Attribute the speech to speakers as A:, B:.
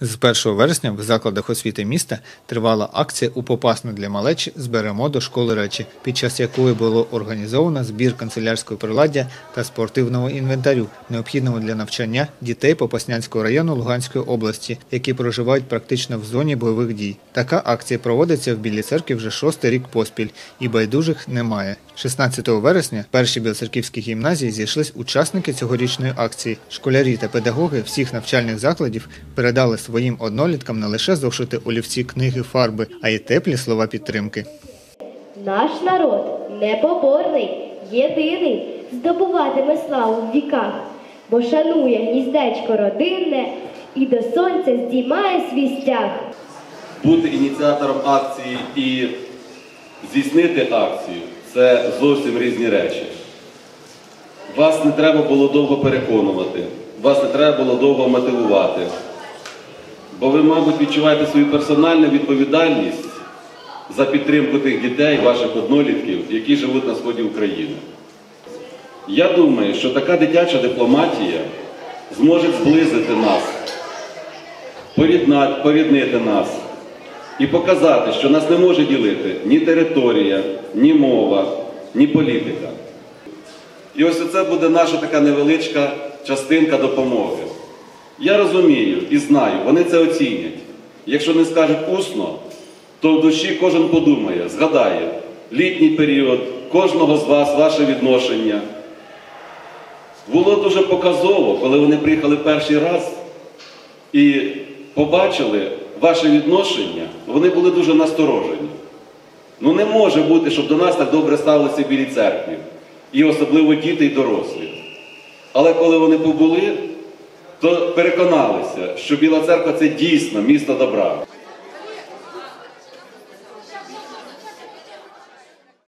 A: З 1 вересня в закладах освіти міста тривала акція «У Попасну для малечі зберемо до школи речі», під час якої було організовано збір канцелярського приладдя та спортивного інвентарю, необхідного для навчання дітей Попаснянського району Луганської області, які проживають практично в зоні бойових дій. Така акція проводиться в Білій Церкві вже 6-й рік поспіль, і байдужих немає. 16 вересня в першій білоцерківській гімназії зійшлись учасники цьогорічної акції. Школярі та педагоги всіх навчальних закладів передали своїм одноліткам не лише зошити, олівці, книги, фарби, а й теплі слова підтримки.
B: Наш народ непоборний, єдиний, здобуватиме славу в віках, бо шанує гніздечко родинне і до сонця здіймає свій стяг.
C: Бути ініціатором акції і здійснити акцію – це зовсім різні речі. Вас не треба було довго переконувати, вас не треба було довго мотивувати. Бо ви, мабуть, відчуваєте свою персональну відповідальність за підтримку тих дітей, ваших однолітків, які живуть на сході України. Я думаю, що така дитяча дипломатія зможе зблизити нас, поріднити нас і показати, що нас не може ділити ні територія, ні мова, ні політика. І ось це буде наша така невеличка частинка допомоги. Я розумію і знаю, вони це оцінять. Якщо не скажуть усно, то в душі кожен подумає, згадає літній період, кожного з вас, ваше відношення. Було дуже показово, коли вони приїхали перший раз і побачили ваше відношення, вони були дуже насторожені. Ну не може бути, щоб до нас так добре ставилися в Білій Церкві, і особливо діти і дорослі. Але коли вони побули, то переконалися, що Біла Церква – це дійсно місто добра.